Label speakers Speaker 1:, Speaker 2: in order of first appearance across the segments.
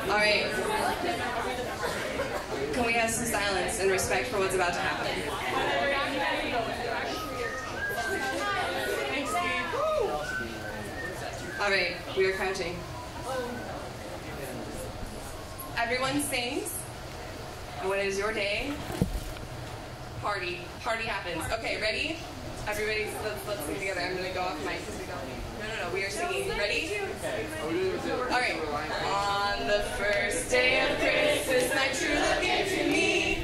Speaker 1: All right. Can we have some silence and respect for what's about to happen? All right, we are crouching. Everyone sings, and when it is your day, party happens. Okay, ready? Everybody, let's sing together. I'm gonna go off mic because we don't. No, we are singing. Ready? All right. On the first day of Christmas, my true love gave to me.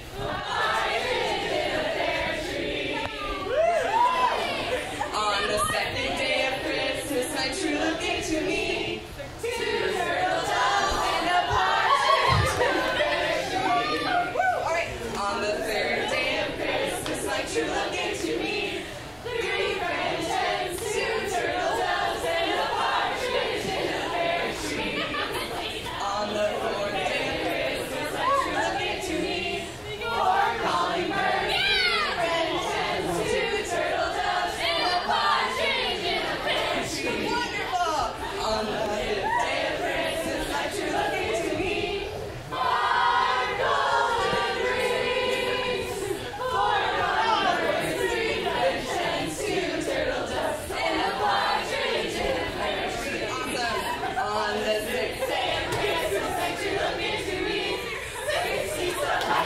Speaker 1: On the second day of Christmas, my true love gave to me. Two turtle doves and a partridge in a pear tree. All right. On the third day of Christmas, my true love gave to me. Three French hens, two turtle doves, and a partridge in a pear tree. On the fourth day of Christmas, my true love gave to me. Four calling birds, three French hens, two turtle doves, and a partridge in a pear tree. Wonderful! On the fifth day of Christmas, my true love gave to me. Five golden rings, four calling birds, three French hens, two turtle doves, and a partridge in a pear tree. Awesome! On the sixth day of Christmas, my true love gave to me. 60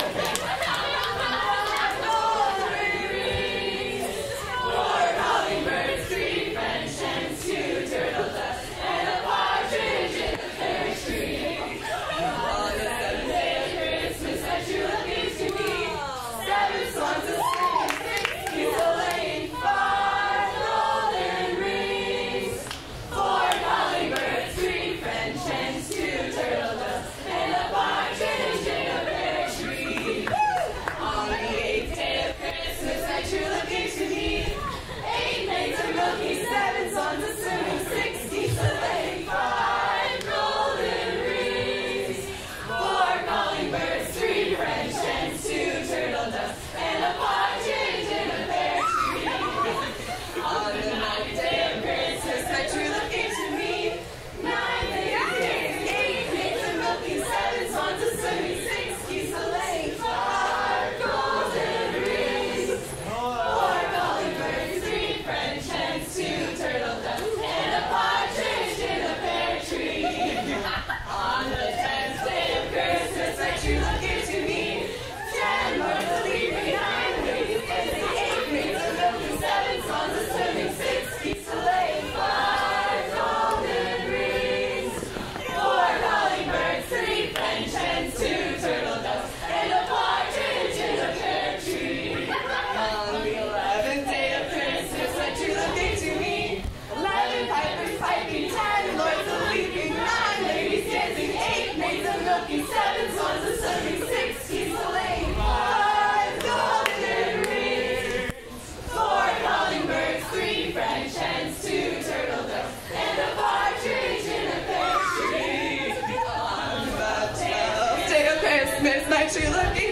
Speaker 1: golden rings, four calling birds, three French hens, two turtle doves, and a partridge in a pear tree. On the seventh day of Christmas, my true love gave to me. Seven swans a singing, 6 geese a laying, five golden rings, four calling birds, three French hens, two turtle doves, and a partridge in a pear tree. On the eighth day of Christmas, my true love gave to me. 8 maids a milking, 7 swans a swimming, 6 geese a laying, five golden rings, four calling birds, three French hens, two turtle doves, and a partridge in a pear tree. On the ninth day of Christmas, my true love gave to me. 9 ladies, 8 maids a milking, 7 swans a swimming, 6 geese a laying, five golden rings, four calling birds, three French hens, two turtle doves, and a partridge in a pear tree. On the 10th day of Christmas, my true love gave to me. 10 lords a leaping, 9 ladies dancing, 8 maids a milking, 7 swans a swimming, 6 geese a laying, five golden rings, four calling birds, three French hens, two turtle doves, and a partridge in a pear tree. On the 11th day of Christmas, my true love gave to me. 11 pipers piping, 10 lords a leaping, 9 ladies dancing, 8 maids a milking, 7 swans a swimming, 6 geese a laying, five golden rings, four calling birds, three French hens, two turtle doves, and a partridge in a pear tree. On the 12th day of Christmas, my true love gave